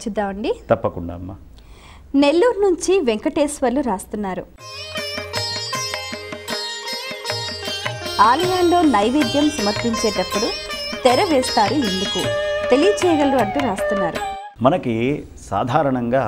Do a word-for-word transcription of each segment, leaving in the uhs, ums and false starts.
చర్చిద్దామండి. తప్పకుండా అమ్మా. నెల్లూరు నుంచి వెంకటేశ్వర్లు రాస్తున్నారు. ఆలయాల్లో నైవేద్యం సమర్పించేటప్పుడు తెర వేస్తారు ఎందుకు తెలియచేయగలరు అంటూ రాస్తున్నారు. మనకి సాధారణంగా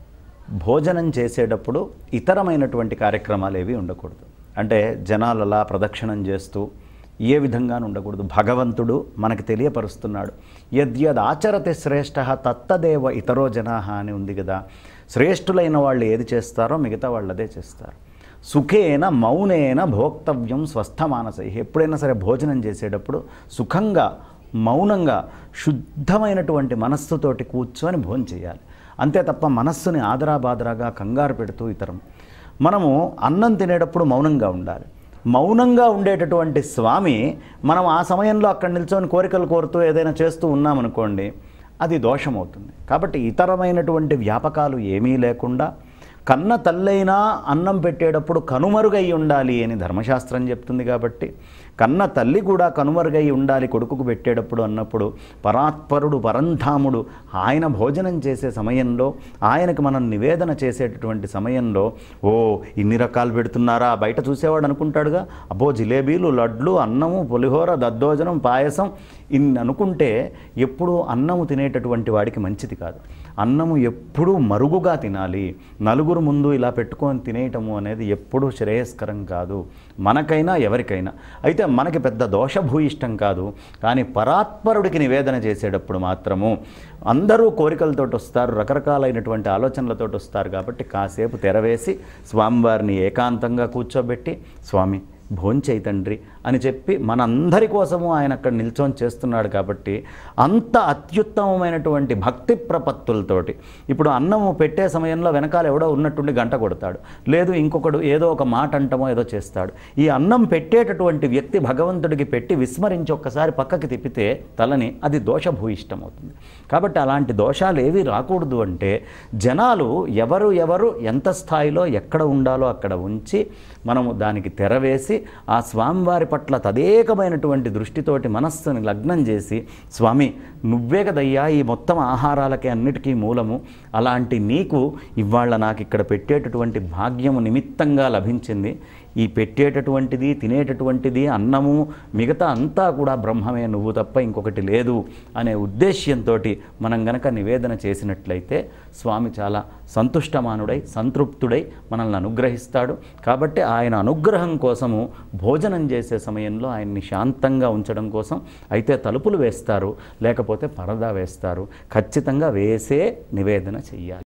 భోజనం చేసేటప్పుడు ఇతరమైనటువంటి కార్యక్రమాలు ఏవి ఉండకూడదు. అంటే జనాలు అలా ప్రదక్షిణం చేస్తూ ఏ విధంగానూ ఉండకూడదు. భగవంతుడు మనకి తెలియపరుస్తున్నాడు. యద్యద్ ఆచరతి శ్రేష్ఠ తత్తదేవ ఇతరో జనాహ అని ఉంది కదా. శ్రేష్ఠులైన వాళ్ళు ఏది చేస్తారో మిగతా వాళ్ళు అదే చేస్తారు. సుఖేన మౌనేన భోక్తవ్యం స్వస్థ మానసై. ఎప్పుడైనా సరే భోజనం చేసేటప్పుడు సుఖంగా మౌనంగా శుద్ధమైనటువంటి మనస్సుతోటి కూర్చొని భోజనం చేయాలి. అంతే తప్ప మనస్సుని ఆదరాబాదరాగా కంగారు పెడుతూ ఇతరం. మనము అన్నం తినేటప్పుడు మౌనంగా ఉండాలి. మౌనంగా ఉండేటటువంటి స్వామి మనం ఆ సమయంలో అక్కడ నిల్చొని కోరికలు కోరుతూ ఏదైనా చేస్తూ ఉన్నామనుకోండి, అది దోషమవుతుంది. కాబట్టి ఇతరమైనటువంటి వ్యాపకాలు ఏమీ లేకుండా కన్న తల్లైనా అన్నం పెట్టేటప్పుడు కనుమరుగై ఉండాలి అని ధర్మశాస్త్రం చెప్తుంది. కాబట్టి కన్న తల్లి కూడా కనుమరుగై ఉండాలి కొడుకుకు పెట్టేటప్పుడు అన్నప్పుడు పరాత్పరుడు పరంధాముడు ఆయన భోజనం చేసే సమయంలో ఆయనకు మనం నివేదన చేసేటటువంటి సమయంలో ఓ ఇన్ని రకాలు పెడుతున్నారా బయట చూసేవాడు అనుకుంటాడుగా, అబ్బో జిలేబీలు లడ్లు అన్నము పులిహోర దద్దోజనం పాయసం ఇన్ని అనుకుంటే ఎప్పుడు అన్నము తినేటటువంటి వాడికి మంచిది కాదు. అన్నము ఎప్పుడూ మరుగుగా తినాలి. నలుగురు ముందు ఇలా పెట్టుకొని తినేయటము అనేది ఎప్పుడూ శ్రేయస్కరం కాదు మనకైనా ఎవరికైనా. అయితే మనకి పెద్ద దోషభూయిష్టం కాదు. కానీ పరాత్పరుడికి నివేదన చేసేటప్పుడు మాత్రము అందరూ కోరికలతో వస్తారు, రకరకాలైనటువంటి ఆలోచనలతో వస్తారు. కాబట్టి కాసేపు తెరవేసి స్వామివారిని ఏకాంతంగా కూర్చోబెట్టి స్వామి భోంచేయి తండ్రి అని చెప్పి మనందరి కోసము ఆయన అక్కడ నిల్చొని చేస్తున్నాడు. కాబట్టి అంత అత్యుత్తమమైనటువంటి భక్తి ప్రపత్తులతోటి ఇప్పుడు అన్నము పెట్టే సమయంలో వెనకాల ఎవడో ఉన్నట్టుండి గంట కొడతాడు, లేదు ఇంకొకడు ఏదో ఒక మాట అంటమో ఏదో చేస్తాడు. ఈ అన్నం పెట్టేటటువంటి వ్యక్తి భగవంతుడికి పెట్టి విస్మరించి ఒక్కసారి పక్కకి తిప్పితే తలని అది దోషభూయిష్టం అవుతుంది. కాబట్టి అలాంటి దోషాలు ఏవి రాకూడదు అంటే జనాలు ఎవరు ఎవరు ఎంత స్థాయిలో ఎక్కడ ఉండాలో అక్కడ ఉంచి మనము దానికి తెరవేసి ఆ స్వామివారి పట్ల తదేకమైనటువంటి దృష్టితోటి మనస్సుని లగ్నం చేసి స్వామి నువ్వే కదయ్యా ఈ మొత్తం ఆహారాలకి అన్నిటికీ మూలము, అలాంటి నీకు ఇవాళ నాకు ఇక్కడ పెట్టేటటువంటి భాగ్యము నిమిత్తంగా లభించింది. ఈ పెట్టేటటువంటిది తినేటటువంటిది అన్నము మిగతా అంతా కూడా బ్రహ్మమే, నువ్వు తప్ప ఇంకొకటి లేదు అనే ఉద్దేశ్యంతో మనం గనక నివేదన చేసినట్లయితే స్వామి చాలా సంతుష్టమానుడై సంతృప్తుడై మనల్ని అనుగ్రహిస్తాడు. కాబట్టి ఆయన అనుగ్రహం కోసము భోజనం చేసే సమయంలో ఆయన్ని శాంతంగా ఉంచడం కోసం అయితే తలుపులు వేస్తారు, లేకపోతే పరదా వేస్తారు. ఖచ్చితంగా వేసే నివేదన చెయ్యాలి.